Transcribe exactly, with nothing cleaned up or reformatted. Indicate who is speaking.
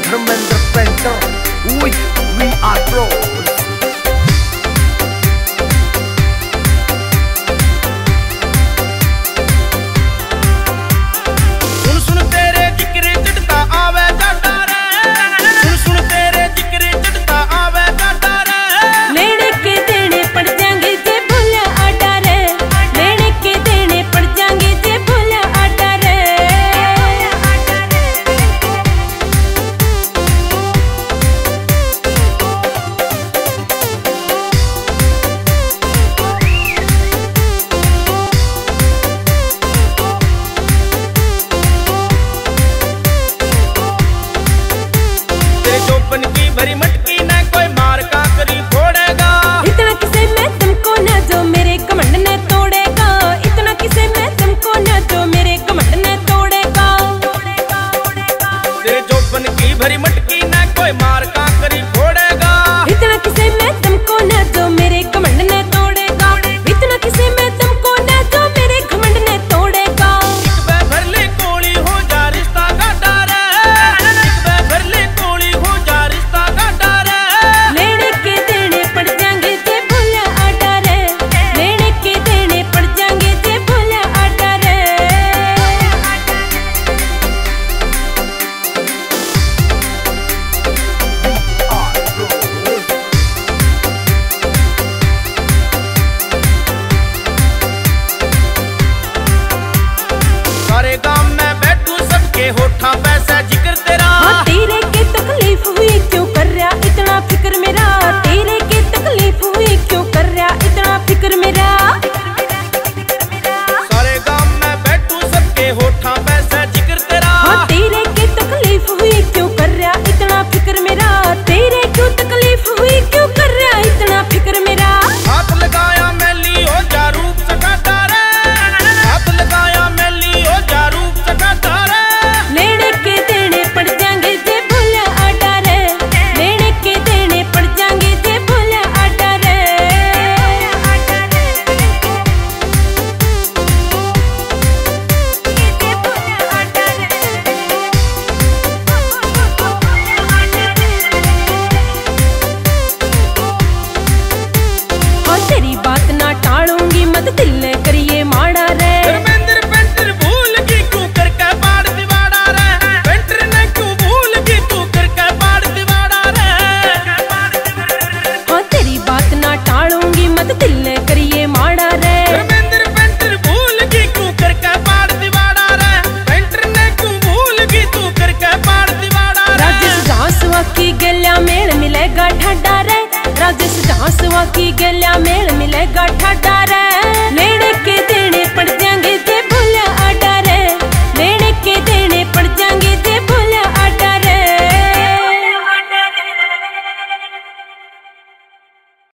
Speaker 1: Dharmendra painter with We Are Pros।
Speaker 2: भरी मटकी ना कोई मार का करी फोड़ेगा,
Speaker 3: इतना किसे मैं तुमको ना जो मेरे कमंड ने तोड़ेगा, इतना किसे मैं तुमको ना जो मेरे कमंड ने तोड़ेगा।
Speaker 2: तेरे चौपन की भरी मटकी ना कोई मार का करी फोड़ेगा,
Speaker 3: इतना किसे मैं तुमको ना जो मेरे कमंड ने तोड़ेगा, इतना किसे मैं तुमको ना जो मेरे घमंड ने तोड़ेगा।
Speaker 2: एक बार भर ले कोली हो जा रिश्ता का डर, एक बार भर ले कोली हो जा रिश्ता का डर।
Speaker 3: लेने के देने पड़ जाएंगे जे भूला आटा रे, लेने के देने पड़ जाएंगे जे भूला आटा रे।
Speaker 2: सारे गांव में बैठू सबके होठा पैसा जिक्र तेरा,
Speaker 3: हाँ तेरे की तकलीफ हुई क्यों कर रहा इतना फिक्र मेरा, तेरे की तकलीफ हुई क्यों कर रहा इतना फिक्र मेरा।
Speaker 2: सारे गांव में बैठू सबके होठा पैसा जिक्र तेरा,
Speaker 3: हाँ तेरे की तकलीफ हुई क्यों कर रहा इतना फिक्र मेरा, तेरे क्यों तकलीफ हुई क्यों कर रहा इतना फिक्र मेरा।
Speaker 2: हाथ लगाया मैली हो जा रूप सकाता रे, हाथ लगाया मैली हो जा रूप सकाता रे।
Speaker 3: लेने के देने पड़ जाएंगे जे भूला आटा रे, लेने के देने पड़ जाएंगे जे भूला आटा रे। हाँ तेरी बात ना टालूंगी मत दिल ने करिए माड़ा रे,
Speaker 2: धर्मेंद्र पेंटर भूल गई तू करके बाड़ दीवाड़ा रे, पेंटर ने क्यों भूल गई तू करके बाड़ दीवाड़ा रे।
Speaker 3: हाँ तेरी बात ना टालूंगी मत दिल ने करिए माड़ा रे।
Speaker 2: धर्मेंद्र पेंटर भूल गई तू करके बाड़ दीवाड़ा रे, पेंटर ने क्यों भूल गई तू करके बाड़ दीवाड़ा रे।
Speaker 3: राजेश झांसवा की गलिया मेल मिलेगा ठाडा रे, राजेश झांसवा की गलिया मेल मिलेगा ठाडा रे।